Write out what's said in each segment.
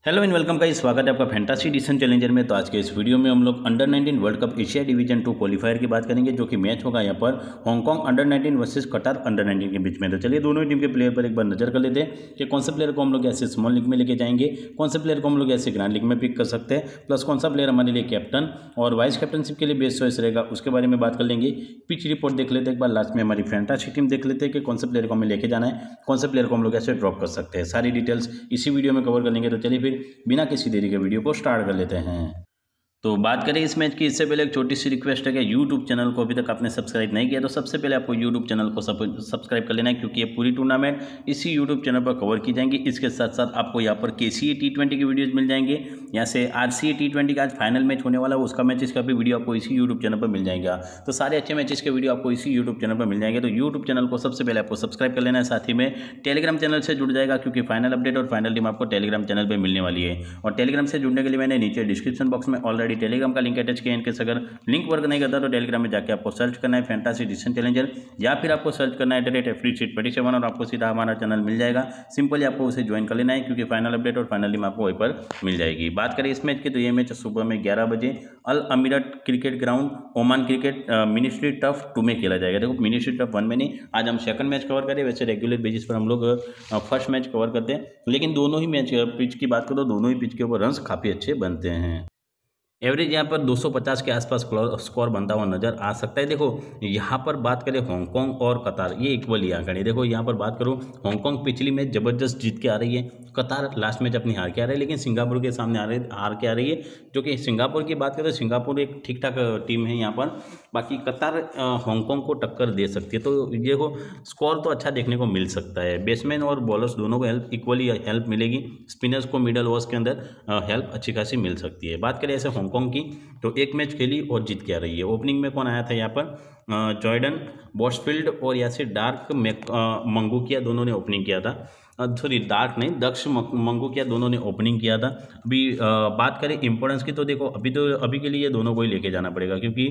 Hello and welcome का स्वागत है आपका फैंटासी डिसीजन चैलेंजर में। तो आज के इस वीडियो में हम लोग under 19 world cup Asia division 2 qualifier की बात करेंगे, जो कि मैच होगा यहाँ पर Hong Kong under 19 versus Qatar under 19 के बीच में। तो चलिए दोनों ही टीम के प्लेयर पर एक बार नजर कर लेते हैं कि कौन सा प्लेयर को हम लोग ऐसे स्मॉल लीग में लेके जाएंगे, कौन सा प्लेयर को हम लोग ऐसे ग्रैंड लीग में पिक कर सकते हैं, प्लस कौन सा प्लेयर हमारे लिए कैप्टन और वाइस कैप्टनशिप के लिए बेस्ट चॉइस रहेगा, उसके बारे में बात कर लेंगे। पिच रिपोर्ट देख लेते हैं एक बार, लास्ट में हमारी फैंटासी टीम देख लेते हैं कि कौन सा प्लेयर को हमें लेके जाना है, कौन सा प्लेयर को हम लोग ऐसे ड्रॉप कर सकते हैं। सारी डिटेल्स इसी वीडियो में कवर कर लेंगे। तो चलिए फिर बिना किसी देरी के वीडियो को स्टार्ट कर लेते हैं। तो बात करें इस मैच की, इससे पहले एक छोटी सी रिक्वेस्ट है कि यूट्यूब चैनल को अभी तक आपने सब्सक्राइब नहीं किया तो सबसे पहले आपको यूट्यूब चैनल को सब्सक्राइब कर लेना है, क्योंकि ये पूरी टूर्नामेंट इसी यूट्यूब चैनल पर कवर की जाएंगी। इसके साथ साथ आपको यहाँ पर KCA T20 की वीडियोज़ मिल जाएंगे, यहाँ से RCA T20 का आज फाइनल मैच होने वाला है, उसका मैच इसका भी वीडियो आपको इसी यूट्यूब चैनल पर मिल जाएगा। तो सारे अच्छे मैचेस के वीडियो आपको इसी यूट्यूब चैनल पर मिल जाएंगे। तो यूट्यूब चैनल को सबसे पहले आपको सब्सक्राइब कर लेना है, साथ ही में टेलीग्राम चैनल से जुड़ जाएगा, क्योंकि फाइनल अपडेट और फाइनल टीम आपको टेलीग्राम चैनल पर मिलने वाली है। और टेलीग्राम से जुड़ने के लिए मैंने नीचे डिस्क्रिप्शन बॉक्स में ऑलरेडी टेलीग्राम का लिंक अटैच किया है। इनके अगर लिंक वर्क नहीं करता तो टेलीग्राम में जाके आपको सर्च करना है फैंटासी डिसीजन चैलेंजर, या फिर आपको सर्च करना है @FreeSeat27 और आपको सीधा हमारा चैनल मिल जाएगा। सिंपली आपको उसे ज्वाइन कर लेना है, क्योंकि फाइनल अपडेट और फाइनल टीम आपको वहीं पर मिल जाएगी। बात करें इस मैच की, तो ये मैच सुबह में 11 बजे Al Amerat cricket ground Oman cricket ministry turf 2 में खेला जाएगा। देखो मिनिस्ट्री टफ 1 में नहीं, आज हम सेकंड मैच कवर करें। वैसे रेगुलर बेसिस पर हम लोग फर्स्ट मैच कवर करते हैं, लेकिन दोनों ही मैच पिच की बात करो, दोनों ही पिच के ऊपर रन्स काफ़ी अच्छे बनते हैं। एवरेज यहाँ पर 250 के आसपास स्कोर बनता हुआ नजर आ सकता है। देखो यहाँ पर बात करें हांगकांग और कतार, ये इक्वल ही आंकड़े। देखो यहाँ पर बात करूँ, हांगकांग पिछली मैच जबरदस्त जीत के आ रही है, कतार लास्ट मैच अपनी हार के आ रही है, लेकिन सिंगापुर के सामने हार के आ रही है। जो कि सिंगापुर की बात करें तो सिंगापुर एक ठीक ठाक टीम है यहाँ पर, बाकी कतार हांगकांग को टक्कर दे सकती है। तो ये को स्कोर तो अच्छा देखने को मिल सकता है। बैट्समैन और बॉलर्स दोनों को इक्वली हेल्प मिलेगी, स्पिनर्स को मिडल ओवर्स के अंदर हेल्प अच्छी खासी मिल सकती है। बात करें ऐसे हांगकांग की, तो एक मैच खेली और जीत के आ रही है। ओपनिंग में कौन आया था यहाँ पर, जॉर्डन बॉसफील्ड और यहाँ से डार्क मंगूकिया, दोनों ने ओपनिंग किया था। सॉरी डार्क नहीं, दक्ष मंगूकिया, दोनों ने ओपनिंग किया था। अभी बात करें इंपॉर्टेंस की, तो देखो अभी के लिए ये दोनों को ही लेके जाना पड़ेगा, क्योंकि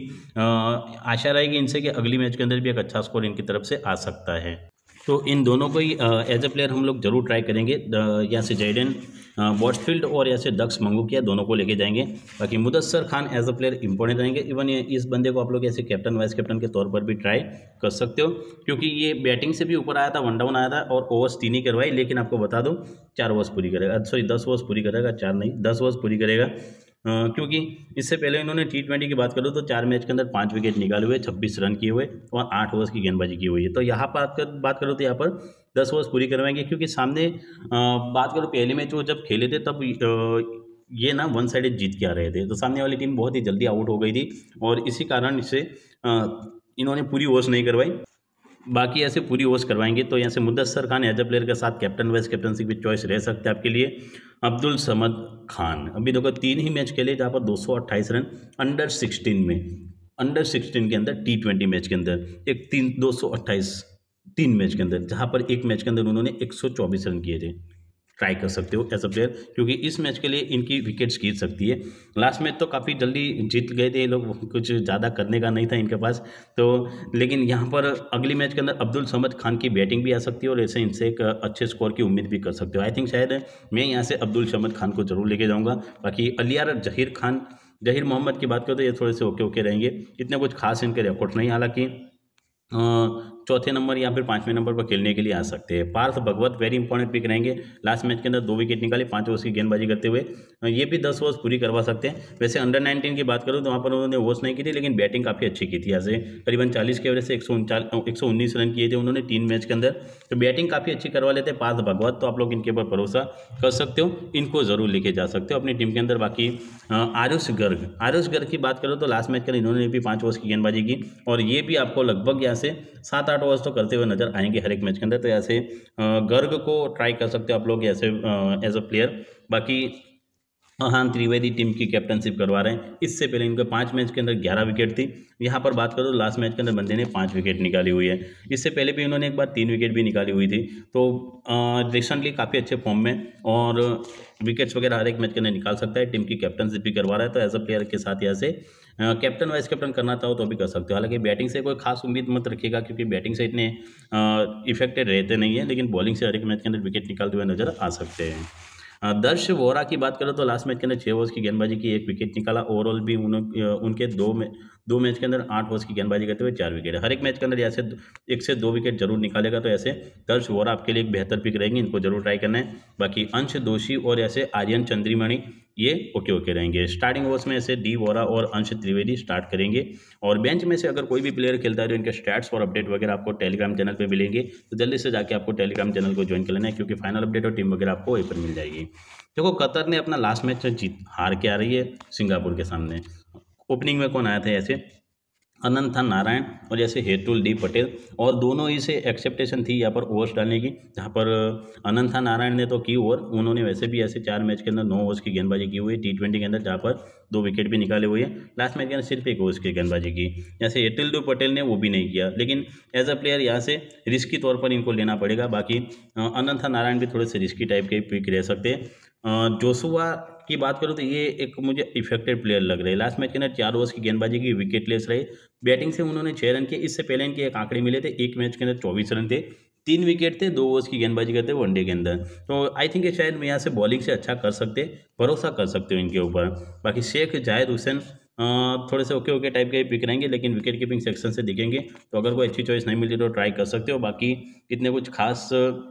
आशा रहेगी इनसे कि अगली मैच के अंदर भी एक अच्छा स्कोर इनकी तरफ से आ सकता है। तो इन दोनों को ही एज ए प्लेयर हम लोग जरूर ट्राई करेंगे। यहाँ से जॉर्डन बॉसफील्ड और यहाँ से दक्ष मंगूकिया, दोनों को लेके जाएंगे। बाकी Mudassar Khan as a player important रहेंगे। इवन इस बंदे को आप लोग ऐसे कैप्टन वाइस कैप्टन के तौर पर भी ट्राई कर सकते हो, क्योंकि ये बैटिंग से भी ऊपर आया था, 1 डाउन आया था और ओवर्स 3 ही करवाई। लेकिन आपको बता दूं 4 ओवर्स पूरी करेगा, सॉरी 10 ओवर्स पूरी करेगा, 4 नहीं 10 ओवर्स पूरी करेगा। क्योंकि इससे पहले इन्होंने T20 की बात करूँ तो 4 मैच के अंदर 5 विकेट निकाले हुए, 26 रन किए हुए और 8 ओवर्स की गेंदबाजी की हुई है। तो यहाँ पर बात करूँ तो यहाँ पर 10 ओवर्स पूरी करवाएंगे, क्योंकि सामने बात करो पहले मैच वो जब खेले थे तब ये ना 1 साइडेड जीत के आ रहे थे, तो सामने वाली टीम बहुत ही जल्दी आउट हो गई थी और इसी कारण से इन्होंने पूरी ओवर्स नहीं करवाई। बाकी ऐसे पूरी ओवर्स करवाएंगे। तो यहाँ से Mudassar Khan as a player के साथ कैप्टन वाइस कैप्टनशिप की चॉइस रह सकते हैं आपके लिए। अब्दुल समद खान, अभी देखो 3 ही मैच खेले, जहाँ पर 228 रन अंडर 16 में, अंडर 16 के अंदर T20 मैच के अंदर एक 228 3 मैच के अंदर, जहाँ पर एक मैच के अंदर उन्होंने 124 रन किए थे। ट्राई कर सकते हो एज अ प्लेयर, क्योंकि इस मैच के लिए इनकी विकेट्स गिर सकती है। लास्ट मैच तो काफ़ी जल्दी जीत गए थे ये लोग, कुछ ज़्यादा करने का नहीं था इनके पास। तो लेकिन यहाँ पर अगली मैच के अंदर अब्दुल समद खान की बैटिंग भी आ सकती है और ऐसे इनसे एक अच्छे स्कोर की उम्मीद भी कर सकते हो। आई थिंक शायद मैं यहाँ से अब्दुल समद खान को जरूर लेके जाऊँगा। बाकी अलियार जहीर मोहम्मद की बात करो तो ये थोड़े से ओके रहेंगे, इतने कुछ खास इनके रिकॉर्ड नहीं, हालांकि चौथे नंबर या फिर 5वें नंबर पर खेलने के लिए आ सकते हैं। Parth Bhagwat very important pick रहेंगे, लास्ट मैच के अंदर 2 विकेट निकाले, 5 ओवर्स की गेंदबाजी करते हुए, ये भी 10 ओवर्स पूरी करवा सकते हैं। वैसे अंडर 19 की बात करूँ तो वहाँ पर उन्होंने ओवर्स नहीं की थी, लेकिन बैटिंग काफ़ी अच्छी की थी। यहाँ से करीबन 40 के एवरेज से 119 रन किए थे उन्होंने 3 मैच के अंदर, तो बैटिंग काफ़ी अच्छी करवा लेते हैं पार्थ भगवत। तो आप लोग इनके ऊपर भरोसा कर सकते हो, इनको जरूर लेके जा सकते हो अपनी टीम के अंदर। बाकी आरुष गर्ग की बात करो तो लास्ट मैच के अंदर इन्होंने भी 5 ओवर्स की गेंदबाजी की और ये भी आपको लगभग यहाँ से 7-8 ओवर्स तो करते हुए नजर आएंगे हर एक मैच के अंदर। तो ऐसे गर्ग को ट्राई कर सकते हो आप लोग ऐसे एज अ प्लेयर। बाकी अहान त्रिवेदी टीम की कैप्टनशिप करवा रहे हैं। इससे पहले इनके 5 मैच के अंदर 11 विकेट थी। यहाँ पर बात करो लास्ट मैच के अंदर बंदे ने 5 विकेट निकाली हुई है। इससे पहले भी इन्होंने एक बार 3 विकेट भी निकाली हुई थी। तो रिसेंटली काफ़ी अच्छे फॉर्म में और विकेट्स वगैरह हर एक मैच के अंदर निकाल सकता है। टीम की कैप्टनशिप भी करवा रहा है, तो एज अ प्लेयर के साथ यहाँ से कैप्टन वाइस कैप्टन करना चाहो तो भी कर सकते हो। हालांकि बैटिंग से कोई खास उम्मीद मत रखिएगा, क्योंकि बैटिंग से इतने इफेक्टेड रहते नहीं है, लेकिन बॉलिंग से हर एक मैच के अंदर विकेट निकालते हुए नजर आ सकते हैं। दर्श वोरा की बात करें तो लास्ट मैच के अंदर 6 ओवर्स की गेंदबाजी की, 1 विकेट निकाला। ओवरऑल भी उनके दो मैच के अंदर 8 ओवर्स की गेंदबाजी करते हुए 4 विकेट। हर एक मैच के अंदर ऐसे 1 से 2 विकेट जरूर निकालेगा, तो ऐसे दर्श वोरा आपके लिए एक बेहतर पिक रहेंगे, इनको जरूर ट्राई करना है। बाकी अंश दोषी और ऐसे आर्यन चंद्रीमणि ये ओके रहेंगे। स्टार्टिंग ओवर्स में ऐसे डी वोरा और अंश त्रिवेदी स्टार्ट करेंगे। और बेंच में से अगर कोई भी प्लेयर खेलता है तो इनके स्टैट्स और अपडेट वगैरह आपको टेलीग्राम चैनल पे मिलेंगे, तो जल्दी से जाके आपको टेलीग्राम चैनल को ज्वाइन कर लेना है, क्योंकि फाइनल अपडेट और टीम वगैरह आपको वहीं पर मिल जाएगी। देखो कतर ने अपना लास्ट मैच हार के आ रही है सिंगापुर के सामने। ओपनिंग में कौन आया था ऐसे अनंथा नारायण और जैसे हेतुल डी पटेल, और दोनों ही से एक्सेप्टेशन थी यहाँ पर ओवर्स डालने की, जहाँ पर अनंथा नारायण ने तो की ओवर, उन्होंने वैसे भी ऐसे 4 मैच के अंदर 9 ओवर्स की गेंदबाजी की हुई है T20 के अंदर, जहाँ पर 2 विकेट भी निकाले हुए हैं। लास्ट मैच के अंदर सिर्फ 1 ओवर्स की गेंदबाजी की। जैसे हेतुल डी पटेल ने वो भी नहीं किया, लेकिन एज अ प्लेयर यहाँ से रिस्की तौर पर इनको लेना पड़ेगा। बाकी अनंथा नारायण भी थोड़े से रिस्की टाइप के पिक रह सकते हैं। जोशुआ की बात करूँ तो ये एक मुझे इफेक्टेड प्लेयर लग रहे हैं। लास्ट मैच के अंदर 4 ओवर्स की गेंदबाजी की, विकेटलेस रहे। बैटिंग से उन्होंने 6 रन किए। इससे पहले इनके एक आंकड़े मिले थे, एक मैच के अंदर 24 रन थे, 3 विकेट थे, 2 ओवर्स की गेंदबाजी करते वनडे के अंदर। तो आई थिंक शायद मैं यहाँ से बॉलिंग से अच्छा कर सकते, भरोसा कर सकते हो इनके ऊपर। बाकी शेख जाहिद हुसैन थोड़े से ओके टाइप के पिक रहेंगे, लेकिन विकेट कीपिंग सेक्शन से दिखेंगे, तो अगर कोई अच्छी चॉइस नहीं मिलती तो ट्राई कर सकते हो। बाकी इतने कुछ खास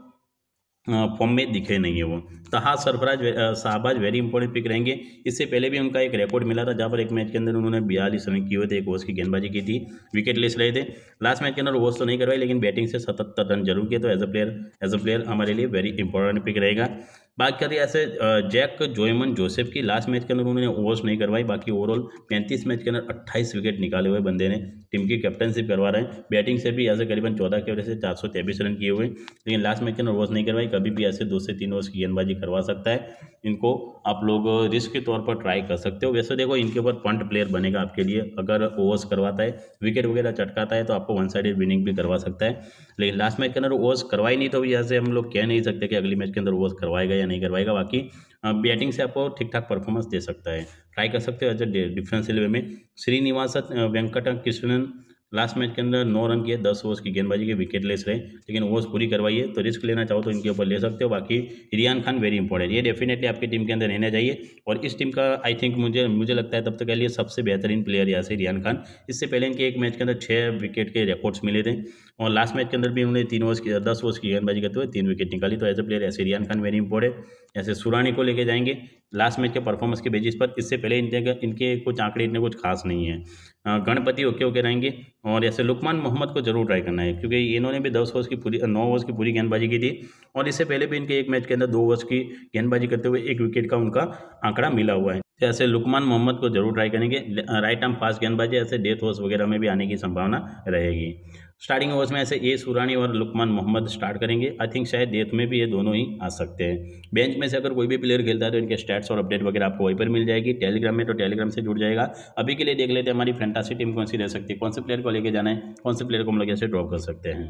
फॉर्म में दिखे नहीं है वो। Taha Sarfaraz Shahbaz very important pick रहेंगे। इससे पहले भी उनका एक रिकॉर्ड मिला था, जहाँ पर एक मैच के अंदर उन्होंने 42 रन किए हुए थे, 1 ओवर्स की गेंदबाजी की थी, विकेटलेस रहे थे। लास्ट मैच के अंदर ओवर्स तो नहीं करवाए, लेकिन बैटिंग से 77 रन जरूर किए, तो एज अ प्लेयर हमारे लिए वेरी इंपॉर्टेंट पिक रहेगा। बात करिए ऐसे जैक जोएमन जोसेफ की, लास्ट मैच के अंदर उन्होंने ओवर्स नहीं करवाई, बाकी ओवरऑल 35 मैच के अंदर 28 विकेट निकाले हुए बंदे ने, टीम की कैप्टनशिप करवा रहे हैं। बैटिंग से भी ऐसे करीबन 14 के वजह से 423 रन किए हुए, लेकिन लास्ट मैच के अंदर ओवर्स नहीं करवाई। कभी भी ऐसे 2 से 3 ओवर्स की गेंदबाजी करवा सकता है, इनको आप लोग रिस्क के तौर पर ट्राई कर सकते हो। वैसे देखो इनके ऊपर पंट प्लेयर बनेगा आपके लिए, अगर ओवर्स करवाता है, विकेट वगैरह चटकाता है, तो आपको 1 साइडेड विनिंग भी करवा सकता है। लेकिन लास्ट मैच के अंदर ओवर्स करवाई नहीं, तो यहाँ से हम लोग कह नहीं सकते कि अगली मैच के अंदर ओवर्स करवाएगा या नहीं करवाएगा। बाकी बैटिंग से आपको ठीक ठाक परफॉर्मेंस दे सकता है, ट्राई कर सकते हो एज ए डिफरेंशियल वे में। श्रीनिवास वेंकट कृष्णन लास्ट मैच के अंदर 9 रन किए, 10 ओवर्स की गेंदबाजी के, विकेटलेस रहे, लेकिन ओवर्स पूरी करवाई है, तो रिस्क लेना चाहो तो इनके ऊपर ले सकते हो। बाकी रियान खान वेरी इंपॉर्टेंट, ये डेफिनेटली आपकी टीम के अंदर रहना चाहिए, और इस टीम का आई थिंक मुझे लगता है तब तक के लिए सबसे बेहतरीन प्लेयर यहाँ से रियान खान। इससे पहले इनके एक मैच के अंदर 6 विकेट के रिकॉर्ड्स मिले थे, और लास्ट मैच के अंदर भी उन्होंने 10 ओवर्स की गेंदबाजी करते हुए 3 विकेट निकाली, तो एज अ प्लेयर ऐसे रियान खान वेरी इंपॉर्टेंट। ऐसे सुरानी को लेके जाएंगे लास्ट मैच के परफॉर्मेंस के बेसिस पर। इससे पहले इनके कुछ आंकड़े इतने कुछ खास नहीं है। गणपति ओके रहेंगे, और ऐसे लुकमान मोहम्मद को जरूर ट्राई करना है, क्योंकि इन्होंने भी 9 ओवर्स की पूरी गेंदबाजी की थी, और इससे पहले भी इनके एक मैच के अंदर 2 ओवर्स की गेंदबाजी करते हुए 1 विकेट का उनका आंकड़ा मिला हुआ है। ऐसे लुकमान मोहम्मद को जरूर ट्राई करेंगे। राइट आर्म फास्ट गेंदबाजी, ऐसे डेथ ओवर्स वगैरह में भी आने की संभावना रहेगी। स्टार्टिंग ओवर्स में ऐसे ए सुरानी और लुकमान मोहम्मद स्टार्ट करेंगे। आई थिंक शायद डेथ में भी ये दोनों ही आ सकते हैं। बेंच में से अगर कोई भी प्लेयर खेलता है तो इनके स्टैट्स और अपडेट वगैरह आपको वहीं पर मिल जाएगी। टेलीग्राम में तो टेलीग्राम से जुड़ जाएगा। अभी के लिए देख लेते हैं हमारी फैंटासी टीम कौन सी रह सकती है, कौन से प्लेयर को लेके जाना है, कौन से प्लेयर को हम लोग ऐसे ड्रॉप कर सकते हैं।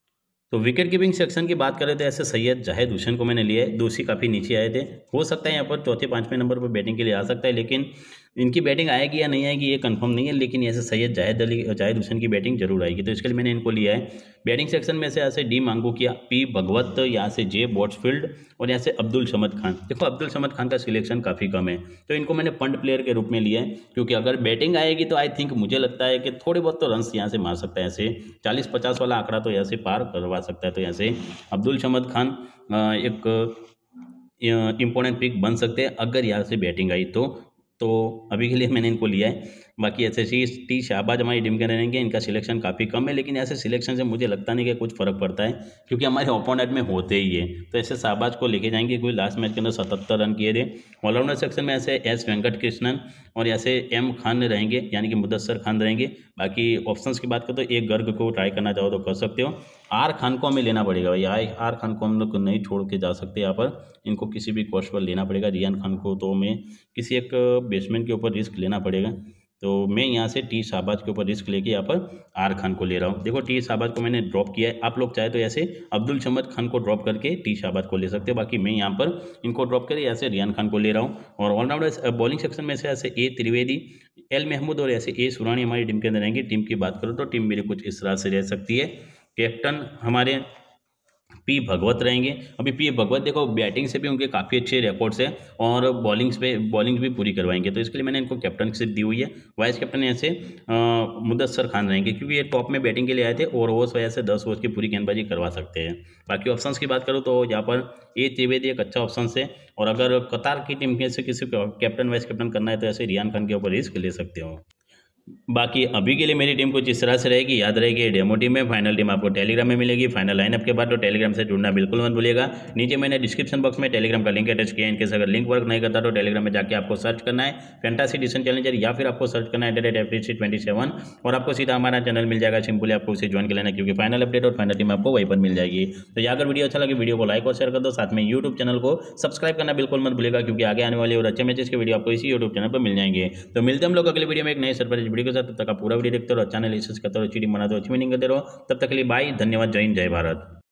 तो विकेट कीपिंग सेक्शन की बात करें तो ऐसे सैयद जाहिद हुसैन को मैंने लिया है, दोषी काफ़ी नीचे आए थे, हो सकता है यहाँ पर 4-5वें नंबर पर बैटिंग के लिए आ सकता है, लेकिन इनकी बैटिंग आएगी या नहीं आएगी ये कंफर्म नहीं है। लेकिन ऐसे सैयद जाहिद हुसैन की बैटिंग जरूर आएगी, तो इसके लिए मैंने इनको लिया है। बैटिंग सेक्शन में से ऐसे डी मांगूकिया, पी भगवत, यहाँ से जे बॉट्सफील्ड, और यहाँ से अब्दुल समद खान। देखो अब्दुल समद खान का सिलेक्शन काफ़ी कम है, तो इनको मैंने पंट प्लेयर के रूप में लिया है, क्योंकि अगर बैटिंग आएगी तो आई थिंक मुझे लगता है कि थोड़े बहुत तो रन्स यहाँ से मार सकता है। ऐसे 40-50 वाला आंकड़ा तो यहाँ से पार करवा सकता है, तो यहाँ से अब्दुल समद खान एक इम्पोर्टेंट पिक बन सकते हैं अगर यहाँ से बैटिंग आई तो अभी के लिए मैंने इनको लिया है। बाकी ऐसे टी शाहबाज हमारी टीम के रहेंगे, इनका सिलेक्शन काफ़ी कम है, लेकिन ऐसे सिलेक्शन से मुझे लगता नहीं कि कुछ फ़र्क पड़ता है, क्योंकि हमारे ओपोनेंट में होते ही है। तो ऐसे शाहबाज को लेके जाएंगे, कोई लास्ट मैच के अंदर 77 रन किए थे। ऑलराउंडर सेक्शन में ऐसे एस वेंकट कृष्णन और ऐसे एम खान रहेंगे, यानी कि मुदस्सर खान रहेंगे। बाकी ऑप्शंस की बात करो तो एक गर्ग को ट्राई करना चाहो तो कर सकते हो। आर खान को हमें लेना पड़ेगा भाई, आर खान को हम लोग नहीं छोड़ के जा सकते यहाँ पर, इनको किसी भी कॉस्ट पर लेना पड़ेगा। रियान खान को तो हमें किसी एक बैट्समैन के ऊपर रिस्क लेना पड़ेगा, तो मैं यहाँ से टी शाहबाज के ऊपर रिस्क लेके यहाँ पर आर खान को ले रहा हूँ। देखो टी शाहबाज को मैंने ड्रॉप किया है, आप लोग चाहे तो ऐसे अब्दुल समद खान को ड्रॉप करके टी शाहबाज को ले सकते हो। बाकी मैं यहाँ पर इनको ड्रॉप करके ऐसे रियान खान को ले रहा हूँ। और ऑलराउंडर बॉलिंग सेक्शन में से ऐसे ए त्रिवेदी, एल महमूद और ऐसे ए सुरानी हमारी टीम के अंदर रहेंगे। टीम की बात करो तो टीम मेरी कुछ इस तरह से रह सकती है। कैप्टन हमारे पी भगवत रहेंगे। अभी पी भगवत देखो बैटिंग से भी उनके काफ़ी अच्छे रिकॉर्ड्स हैं और बॉलिंग भी पूरी करवाएंगे, तो इसके लिए मैंने इनको कैप्टनशिप दी हुई है। वाइस कैप्टन ऐसे मुदस्सर खान रहेंगे, क्योंकि ये टॉप में बैटिंग के लिए आए थे और उस वजह से 10 ओवर की पूरी गेंदबाजी करवा सकते हैं। बाकी ऑप्शंस की बात करूँ तो यहाँ पर ए त्रिवेदी एक अच्छा ऑप्शन है, और अगर कतार की टीम में से किसी को कैप्टन वाइस कैप्टन करना है तो ऐसे रियान खान के ऊपर रिस्क ले सकते हो। बाकी अभी के लिए मेरी टीम कुछ इस तरह से रहेगी, याद रहेगी डेमो टीम में, फाइनल टीम आपको टेलीग्राम में मिलेगी। फाइनल लाइनअप के बाद तो टेलीग्राम से जुड़ना बिल्कुल मत भूलिएगा। नीचे मैंने डिस्क्रिप्शन बॉक्स में टेलीग्राम का लिंक अटैच किया है, इनकेस अगर लिंक वर्क नहीं करता तो टेलीग्राम में जाकर आपको सर्च करना है फैंटासी डिसीजन चैलेंजर, या फिर आपको सर्च करना है @FTC27 और आपको सीधा हमारा चैनल मिल जाएगा। सिंपली आपको उसे ज्वाइन कर लेना, क्योंकि फाइनल अपडेट और फाइनल टीम आपको वहीं पर मिल जाएगी। तो या अगर वीडियो अच्छा लगे वीडियो को लाइक और शेयर कर दो, साथ में यूट्यूब चैनल को सब्सक्राइब करना बिल्कुल मत भूलिएगा, क्योंकि आगे आने वाले और अच्छे मैचेस के वीडियो आपको इसी यूट्यूब चैनल पर मिल जाएंगे। तो मिलते हैं हम लोग अगले वीडियो में एक नए सरप्राइज वीडियो के साथ। तब तक आप पूरा वीडियो देखते रहो, चैनल रिसर्च करते रहो, अच्छी टीम बनाते रहो, अच्छी विनिंग करते रहो। तब तक के लिए बाय, धन्यवाद, जय हिंद, जय भारत।